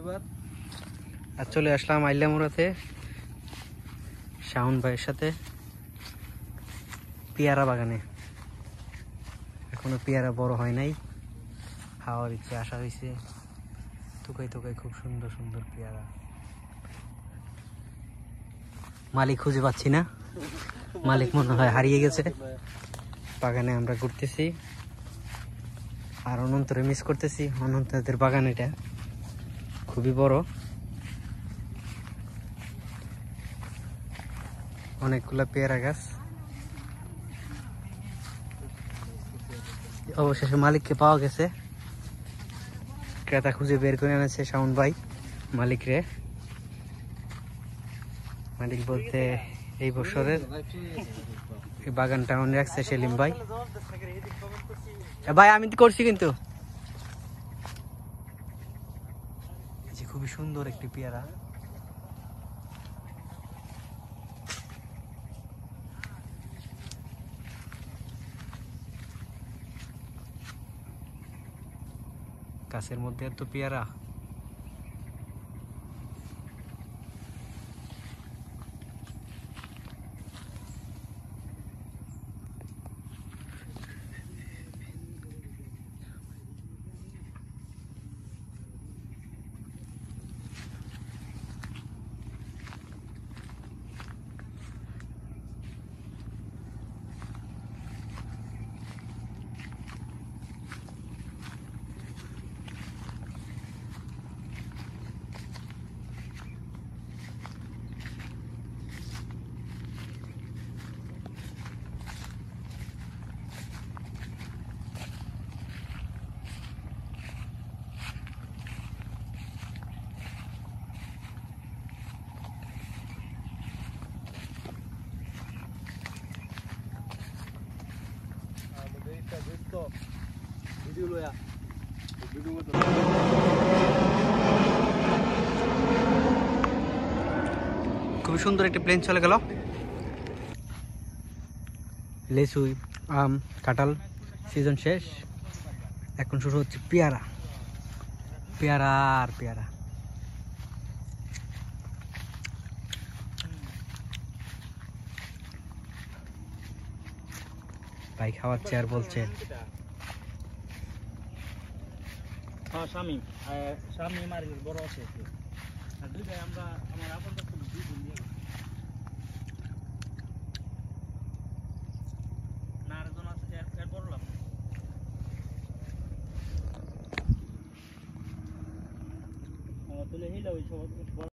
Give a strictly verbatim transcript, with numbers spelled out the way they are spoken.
আর চলে আসলাম আইলামুড়াতে শাওন ভাইয়ের সাথে পেয়ারা বাগানে। এখনো পেয়ারা বড় হয় নাই, খাওয়ার ইচ্ছে আসা হয়েছে। তোকাই তোকাই খুব সুন্দর সুন্দর পেয়ারা। মালিক খুঁজে পাচ্ছি না, মালিক মনে হয় হারিয়ে গেছে। বাগানে আমরা ঘুরতেছি আর অনন্তরে মিস করতেছি। অনন্তদের বাগান এটা খুবই বড়, অনেকগুলা পেয়ারা গাছ। অবশেষে মালিককে পাওয়া গেছে, ক্রেতা খুঁজে বের করে এনেছে শাওন ভাই মালিক রে। মালিক বলতে এই বছরের এই বাগানটা মনে রাখছে সেলিম ভাই। ভাই আমি করছি কিন্তু। খুবই সুন্দর একটি পেয়ারা। গাছের মধ্যে এত পেয়ারা। খুবই সুন্দর একটি প্লেন চলে গেল। লেচু, আম, কাঁঠাল সিজন শেষ, এখন শুরু হচ্ছে পেয়ারা। পেয়ারা আর পেয়ারা। ভাই খাওয়াচ্ছে আর বলছে বড় আছে। আমরা আমার তুলে হিলা ওই সব